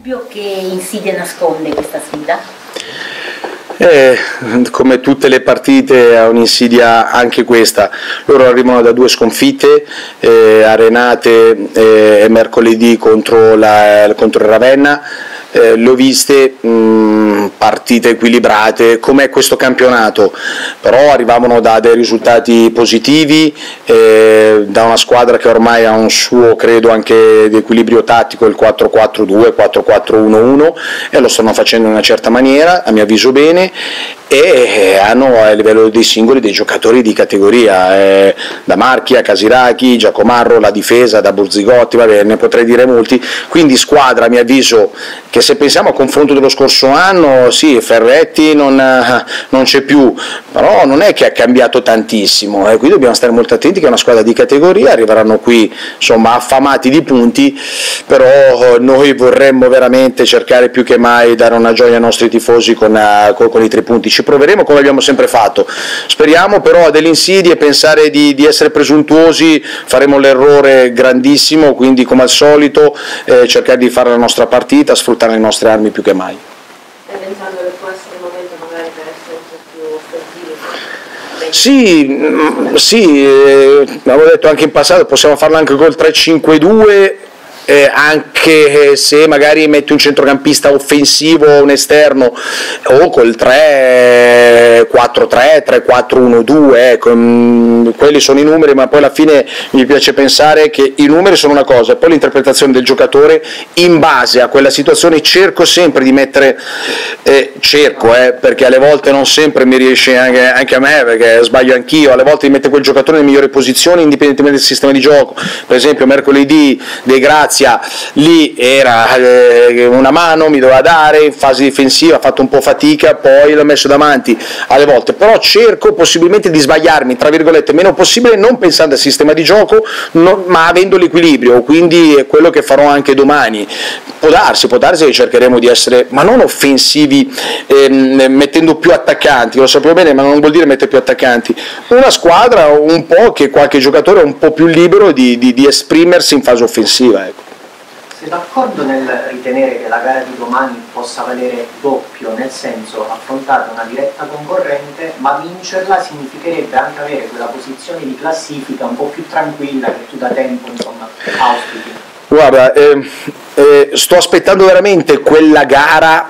dubbio? Che insidia nasconde questa sfida? Come tutte le partite ha un'insidia anche questa. Loro arrivano da 2 sconfitte, arenate mercoledì contro il Ravenna. Le ho viste partite equilibrate come questo campionato, però arrivavano da dei risultati positivi, da una squadra che ormai ha un suo, credo, anche di equilibrio tattico, il 4-4-2, 4-4-1-1, e lo stanno facendo in una certa maniera, a mio avviso bene, e hanno a livello dei singoli dei giocatori di categoria, da Marchi a Casiraghi, Giacomarro, la difesa, da Burzigotti, vabbè, ne potrei dire molti, quindi squadra a mio avviso che, se pensiamo al confronto dello scorso anno, sì, Ferretti non c'è più, però non è che ha cambiato tantissimo, qui dobbiamo stare molto attenti che è una squadra di categoria, arriveranno qui insomma affamati di punti, però noi vorremmo veramente cercare più che mai dare una gioia ai nostri tifosi con i 3 punti. Ci proveremo come abbiamo sempre fatto, speriamo però a delle insidie, pensare di essere presuntuosi, faremo l'errore grandissimo, quindi come al solito cercare di fare la nostra partita, sfruttare le nostre armi più che mai. Stai pensando che può essere il momento magari per essere un po' più offensivi? Sì, avevo detto anche in passato, possiamo farlo anche col 3-5-2, anche se magari metti un centrocampista offensivo o un esterno, o col 3-4-3, 3-4-1-2, ecco, quelli sono i numeri, ma poi alla fine mi piace pensare che i numeri sono una cosa, e poi l'interpretazione del giocatore in base a quella situazione. Cerco sempre di mettere, perché alle volte non sempre mi riesce, anche a me, perché sbaglio anch'io, alle volte di mettere quel giocatore nelle migliori posizioni indipendentemente del sistema di gioco. Per esempio mercoledì De Grazia, lì era una mano, mi doveva dare in fase difensiva, ha fatto un po' fatica, poi l'ho messo davanti alle volte, però cerco possibilmente di sbagliarmi, tra virgolette, meno possibile, non pensando al sistema di gioco, ma avendo l'equilibrio, quindi è quello che farò anche domani. Può darsi che cercheremo di essere, ma non offensivi, mettendo più attaccanti, lo sapevo bene, ma non vuol dire mettere più attaccanti, una squadra un po' che qualche giocatore è un po' più libero di esprimersi in fase offensiva, ecco. Sei d'accordo nel ritenere che la gara di domani possa valere doppio, nel senso affrontare una diretta concorrente, ma vincerla significherebbe anche avere quella posizione di classifica un po' più tranquilla che tu da tempo insomma auspichi? Guarda, sto aspettando veramente quella gara,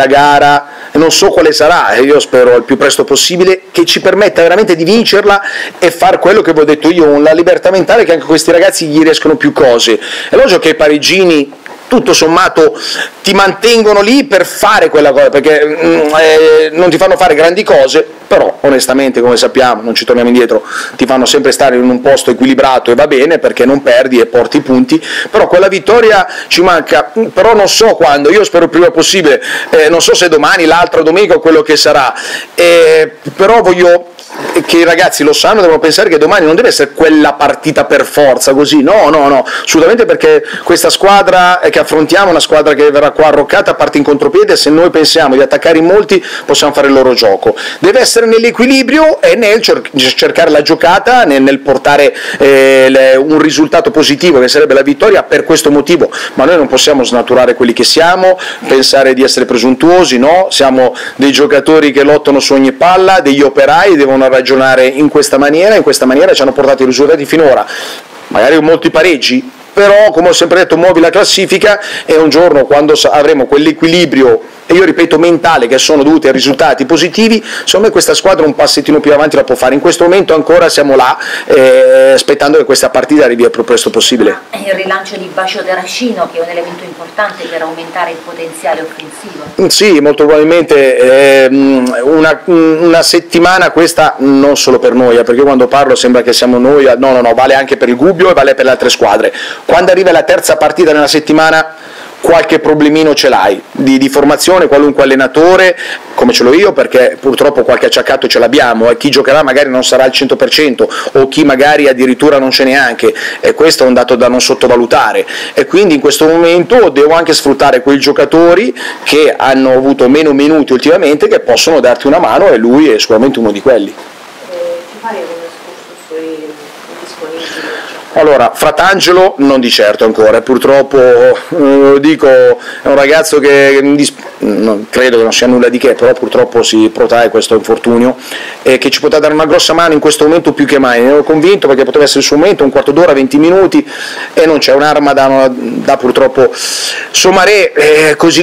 non so quale sarà, io spero al più presto possibile, che ci permetta veramente di vincerla e far quello che vi ho detto io, la libertà mentale, che anche a questi ragazzi gli riescono più cose. È logico che i parigini tutto sommato ti mantengono lì per fare quella cosa, perché non ti fanno fare grandi cose, però onestamente, come sappiamo, non ci torniamo indietro, ti fanno sempre stare in un posto equilibrato e va bene, perché non perdi e porti i punti, però quella vittoria ci manca, però non so quando, io spero il prima possibile, non so se domani, l'altra domenica o quello che sarà, però voglio che i ragazzi lo sanno, devono pensare che domani non deve essere quella partita per forza, così, no, assolutamente, perché questa squadra che affrontiamo è una squadra che verrà qua arroccata, parte in contropiede, e se noi pensiamo di attaccare in molti possiamo fare il loro gioco. Deve essere nell'equilibrio e nel cercare la giocata, nel portare un risultato positivo, che sarebbe la vittoria, per questo motivo, ma noi non possiamo snaturare quelli che siamo, pensare di essere presuntuosi, no, siamo dei giocatori che lottano su ogni palla, degli operai, devono ragionare in questa maniera ci hanno portato i risultati finora, magari con molti pareggi, però come ho sempre detto muovi la classifica, e un giorno, quando avremo quell'equilibrio, e io ripeto mentale, che sono dovuti a risultati positivi, secondo me questa squadra un passettino più avanti la può fare. In questo momento ancora siamo là, aspettando che questa partita arrivi il più presto possibile. Il rilancio di Bacio Terracino, che è un elemento importante per aumentare il potenziale offensivo. Sì, molto probabilmente una settimana questa, non solo per noi, perché quando parlo sembra che siamo noi, no, vale anche per il Gubbio e vale per le altre squadre. Quando arriva la terza partita nella settimana, qualche problemino ce l'hai, di formazione, qualunque allenatore, come ce l'ho io, perché purtroppo qualche acciaccato ce l'abbiamo, e chi giocherà magari non sarà al 100%, o chi magari addirittura non c'è neanche, e questo è un dato da non sottovalutare, e quindi in questo momento devo anche sfruttare quei giocatori che hanno avuto meno minuti ultimamente, che possono darti una mano, e lui è sicuramente uno di quelli. Ci fai un discorso sui disponibili? Allora, Fratangelo non di certo ancora, purtroppo lo dico, è un ragazzo che credo che non sia nulla di che, però purtroppo si protrae questo infortunio e che ci potrà dare una grossa mano in questo momento più che mai. Ne ero convinto perché poteva essere il suo momento, un quarto d'ora, 20 minuti e non c'è un'arma da purtroppo Soumaré, così,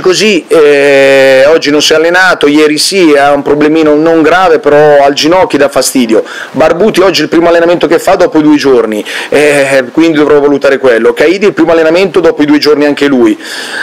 oggi non si è allenato, ieri sì, ha un problemino non grave, però al ginocchio dà fastidio. Barbuti oggi è il primo allenamento che fa dopo i 2 giorni, quindi dovrò valutare quello. Caidi il primo allenamento dopo i 2 giorni anche lui.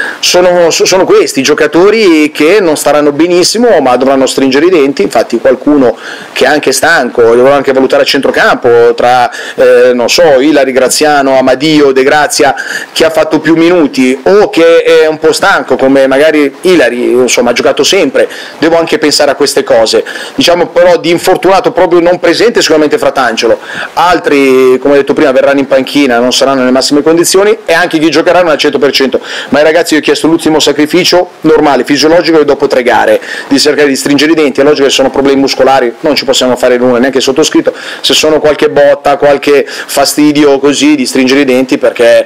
Sono questi giocatori che non staranno benissimo, ma dovranno stringere i denti. Infatti qualcuno che è anche stanco, dovrà anche valutare a centrocampo tra non so, Ilari, Graziano, Amadio, De Grazia, chi ha fatto più minuti o che è un po' stanco come magari Ilari, insomma ha giocato sempre. Devo anche pensare a queste cose. Diciamo però di infortunato proprio non presente sicuramente Fratangelo, altri come ho detto prima verranno in panchina, non saranno nelle massime condizioni e anche chi giocheranno al 100%, ma ai ragazzi io ho chiesto l'ultimo sacrificio normale, fisiologico, e dopo 3 gare di cercare di stringere i denti. È logico che se sono problemi muscolari non ci possiamo fare nulla, neanche sottoscritto, se sono qualche botta, qualche fastidio così, di stringere i denti, perché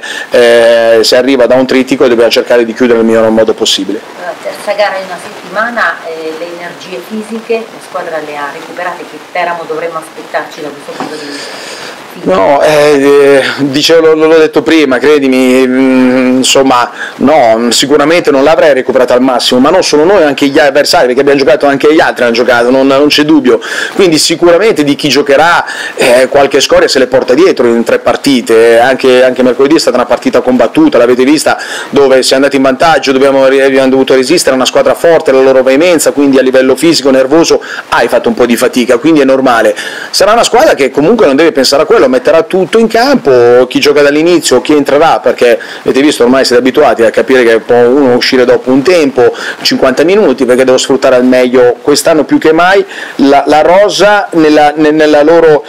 se arriva da un trittico dobbiamo cercare di chiudere nel miglior modo possibile. La terza gara in una settimana, le energie fisiche la squadra le ha recuperate, che Teramo dovremmo aspettarci da questo punto di vista? No, dicevo, l'ho detto prima, credimi, insomma, no, sicuramente non l'avrei recuperata al massimo, ma non solo noi, anche gli avversari, perché abbiamo giocato, anche gli altri hanno giocato, non c'è dubbio, quindi sicuramente di chi giocherà qualche scoria se le porta dietro in 3 partite, anche mercoledì è stata una partita combattuta, l'avete vista, dove si è andati in vantaggio, abbiamo dovuto resistere a una squadra forte, la loro veemenza, quindi a livello fisico, nervoso, hai fatto un po' di fatica, quindi è normale. Sarà una squadra che comunque non deve pensare a quello, metterà tutto in campo, chi gioca dall'inizio, chi entrerà, perché avete visto ormai siete abituati a capire che può uno uscire dopo un tempo, 50 minuti, perché devo sfruttare al meglio quest'anno più che mai la rosa nella loro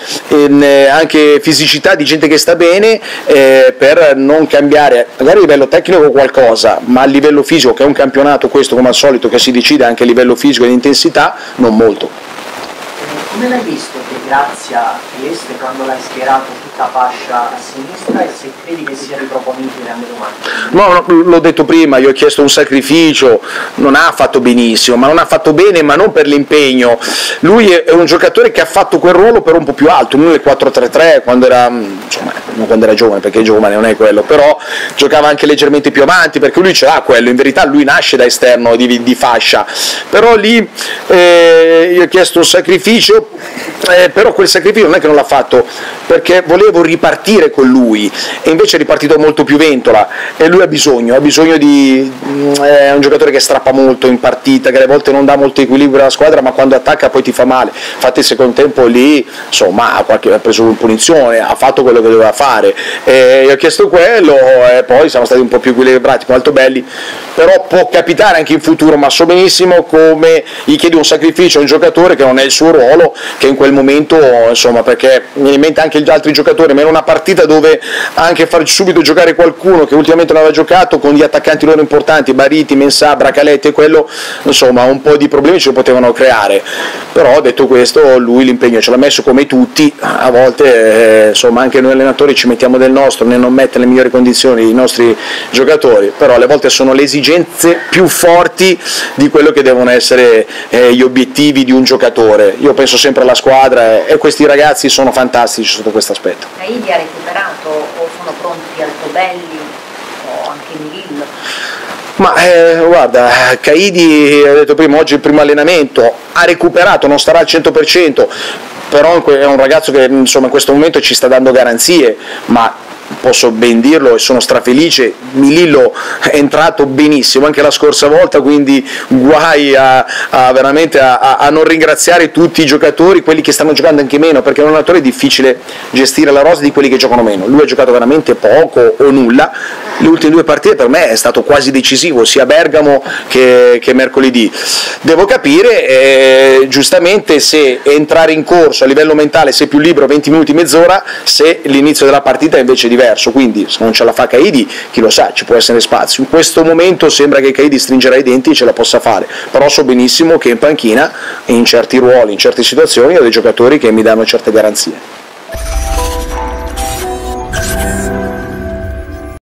anche fisicità di gente che sta bene, per non cambiare magari a livello tecnico qualcosa, ma a livello fisico, che è un campionato questo come al solito che si decide anche a livello fisico e di intensità, non molto. Come l'hai visto De Grazia Trieste quando l'hai schierato tutta fascia a sinistra e se credi che sia riproponibile anche domani? No, l'ho detto prima, gli ho chiesto un sacrificio, non ha fatto benissimo, ma non ha fatto bene, ma non per l'impegno. Lui è un giocatore che ha fatto quel ruolo però un po' più alto, non nel 4-3-3 quando era, insomma, non quando era giovane, perché giovane non è quello, però giocava anche leggermente più avanti, perché lui ce l'ha quello, in verità lui nasce da esterno di fascia, però lì gli ho chiesto un sacrificio, però quel sacrificio non è che non l'ha fatto perché volevo ripartire con lui e invece è ripartito molto più ventola e lui ha bisogno di è un giocatore che strappa molto in partita, che alle volte non dà molto equilibrio alla squadra, ma quando attacca poi ti fa male. Infatti il secondo tempo lì insomma ha preso una punizione, ha fatto quello che doveva fare e gli ho chiesto quello e poi siamo stati un po' più equilibrati, molto belli, però può capitare anche in futuro, ma so benissimo come gli chiedi un sacrificio a un giocatore che non è il suo ruolo, che in quel momento, insomma, perché mi viene in mente anche gli altri giocatori, ma era una partita dove anche farci subito giocare qualcuno che ultimamente non aveva giocato con gli attaccanti loro importanti, Bariti, Mensah, Bracaletti e quello, insomma, un po' di problemi ce lo potevano creare, però detto questo lui l'impegno ce l'ha messo come tutti, a volte insomma anche noi allenatori ci mettiamo del nostro nel non mettere le migliori condizioni i nostri giocatori, però alle volte sono le esigenze più forti di quello che devono essere gli obiettivi di un giocatore. Io penso sempre alla squadra e questi ragazzi sono fantastici sotto questo aspetto. Caidi ha recuperato o sono pronti Altobelli o anche Milillo? Ma guarda, Caidi, ho detto prima, oggi il primo allenamento, ha recuperato, non starà al 100%, però è un ragazzo che insomma in questo momento ci sta dando garanzie, ma posso ben dirlo e sono strafelice, Milillo è entrato benissimo anche la scorsa volta, quindi guai a veramente a non ringraziare tutti i giocatori, quelli che stanno giocando anche meno, perché in un allenatore è difficile gestire la rosa di quelli che giocano meno. Lui ha giocato veramente poco o nulla, le ultime 2 partite per me è stato quasi decisivo sia Bergamo che mercoledì. Devo capire giustamente se entrare in corso a livello mentale, se è più libero 20 minuti, mezz'ora, se l'inizio della partita è invece diverso, quindi se non ce la fa Caidi, chi lo sa, ci può essere spazio. In questo momento sembra che Caidi stringerà i denti e ce la possa fare, però so benissimo che in panchina, in certi ruoli, in certe situazioni, ho dei giocatori che mi danno certe garanzie.